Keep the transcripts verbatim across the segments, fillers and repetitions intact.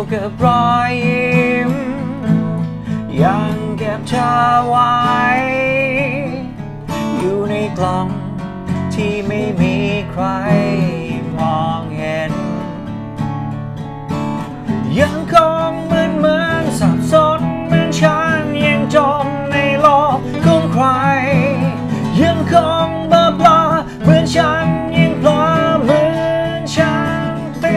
กับรอยยิ้มยังเก็บเธอไว้อยู่ในกล่องที่ไม่มีใครมองเห็นยังคงเหมือนเหมือนสับสนเหมือนฉันยังจมในโลกของใครยังคงเบลอเบลอเหมือนฉันยังพลาดเหมือนฉันตี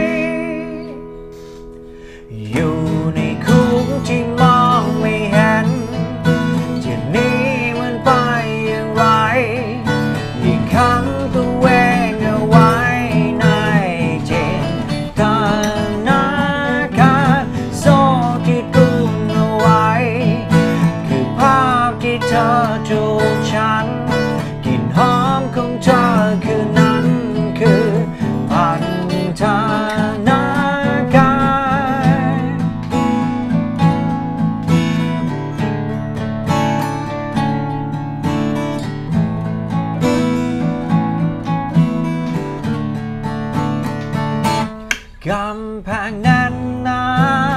อยู่ในคุกที่มองไม่เห็นจะหนีมันไปอย่างไรยิ่งขังตัวเองเอาไว้ในจิตตนาการโซ่ที่ตุนเอาไว้คือภาพที่เธอจูบฉันกลิ่นหอมของเธอคือนั้นคือพันธนาการกำแพงแน่นหนา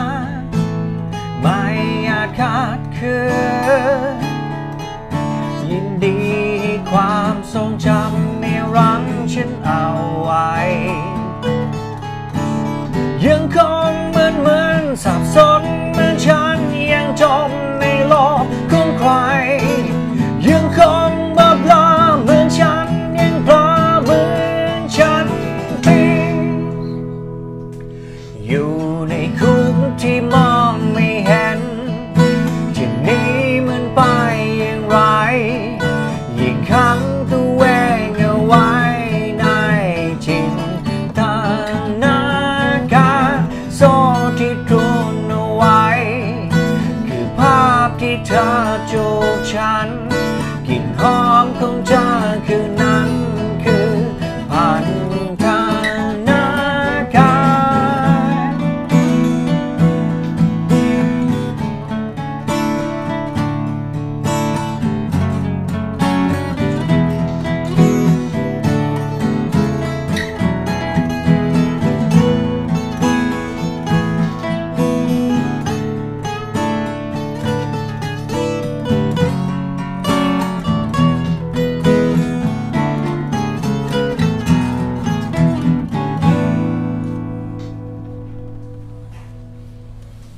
ไม่อาจขาดคือยินดีความทรงจำในรังฉันเอาไว้ยังคงเหมือนเหมือนสับสนเหมือนฉันยังจมในโลกของใครยังคงเบลอเบลอเหมือนฉันยังพลาดเหมือนฉันตีอยู่ในคุกที่มองไม่เห็นจะหนีมันไปอย่างไรยิ่งขังตัวเองเอาไว้ในจิตตนาการโซ่ที่ตรุนเอาไว้คือภาพที่เธอจูบฉันกลิ่นหอมของเธอคือนั้นคือพันธนาการ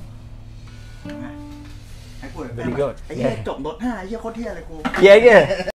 ไอ้เหี้ยจบรถห้าไอ้เหี้ยโคตรเที่ยเลยกูเย้